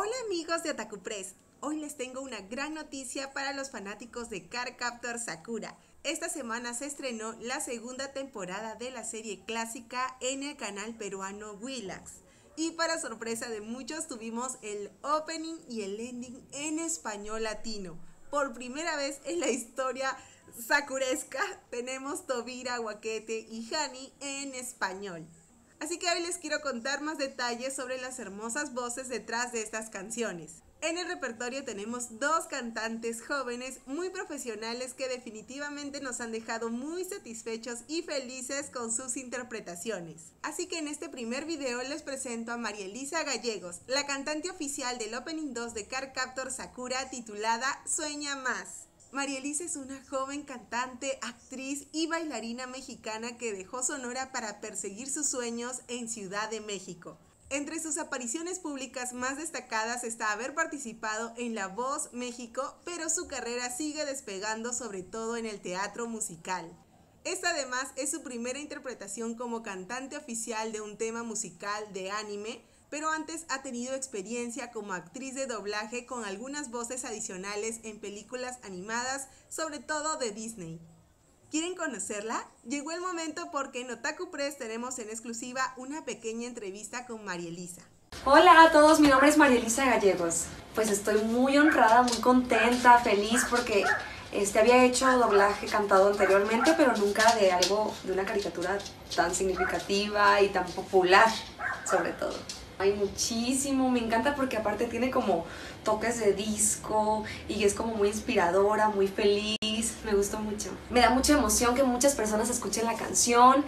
Hola amigos de Otaku Press, hoy les tengo una gran noticia para los fanáticos de Cardcaptor Sakura. Esta semana se estrenó la segunda temporada de la serie clásica en el canal peruano Willax. Y para sorpresa de muchos tuvimos el opening y el ending en español latino. Por primera vez en la historia sakuresca tenemos Tobira, Waquete y Hani en español. Así que hoy les quiero contar más detalles sobre las hermosas voces detrás de estas canciones. En el repertorio tenemos dos cantantes jóvenes muy profesionales que definitivamente nos han dejado muy satisfechos y felices con sus interpretaciones. Así que en este primer video les presento a María Elisa Gallegos, la cantante oficial del Opening 2 de Cardcaptor Sakura titulada Sueña Más. María Elisa es una joven cantante, actriz y bailarina mexicana que dejó Sonora para perseguir sus sueños en Ciudad de México. Entre sus apariciones públicas más destacadas está haber participado en La Voz México, pero su carrera sigue despegando sobre todo en el teatro musical. Esta además es su primera interpretación como cantante oficial de un tema musical de anime, pero antes ha tenido experiencia como actriz de doblaje con algunas voces adicionales en películas animadas, sobre todo de Disney. ¿Quieren conocerla? Llegó el momento porque en Otaku Press tenemos en exclusiva una pequeña entrevista con María Elisa. Hola a todos, mi nombre es María Elisa Gallegos. Pues estoy muy honrada, muy contenta, feliz porque había hecho doblaje cantado anteriormente, pero nunca de una caricatura tan significativa y tan popular, sobre todo. Hay muchísimo, me encanta porque aparte tiene como toques de disco y es como muy inspiradora, muy feliz, me gustó mucho. Me da mucha emoción que muchas personas escuchen la canción.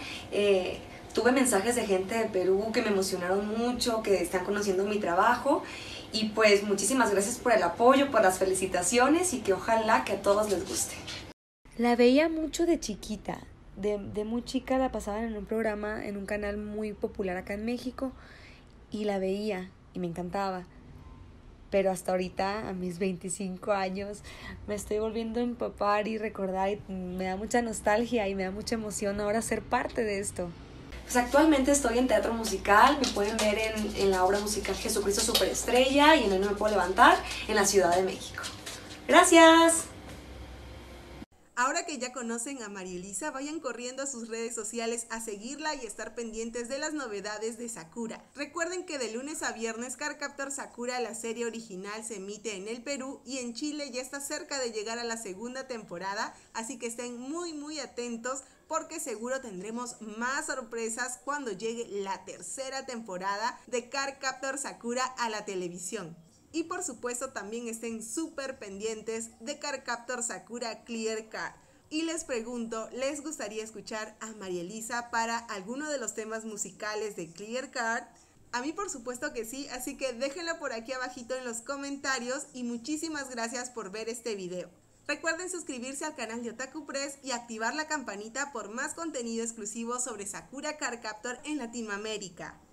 Tuve mensajes de gente de Perú que me emocionaron mucho, que están conociendo mi trabajo y pues muchísimas gracias por el apoyo, por las felicitaciones y que ojalá que a todos les guste. La veía mucho de chiquita, de muy chica la pasaban en un programa, en un canal muy popular acá en México y la veía y me encantaba. Pero hasta ahorita, a mis 25 años, me estoy volviendo a empapar y recordar y me da mucha nostalgia y me da mucha emoción ahora ser parte de esto. Pues actualmente estoy en teatro musical, me pueden ver en la obra musical Jesucristo Superestrella y en el No Me Puedo Levantar en la Ciudad de México. ¡Gracias! Ahora que ya conocen a María Elisa, vayan corriendo a sus redes sociales a seguirla y estar pendientes de las novedades de Sakura. Recuerden que de lunes a viernes Cardcaptor Sakura, la serie original, se emite en el Perú y en Chile ya está cerca de llegar a la segunda temporada, así que estén muy atentos porque seguro tendremos más sorpresas cuando llegue la tercera temporada de Cardcaptor Sakura a la televisión. Y por supuesto también estén súper pendientes de Cardcaptor Sakura Clear Card. Y les pregunto, ¿les gustaría escuchar a María Elisa para alguno de los temas musicales de Clear Card? A mí por supuesto que sí, así que déjenlo por aquí abajito en los comentarios y muchísimas gracias por ver este video. Recuerden suscribirse al canal de Otaku Press y activar la campanita por más contenido exclusivo sobre Sakura Cardcaptor en Latinoamérica.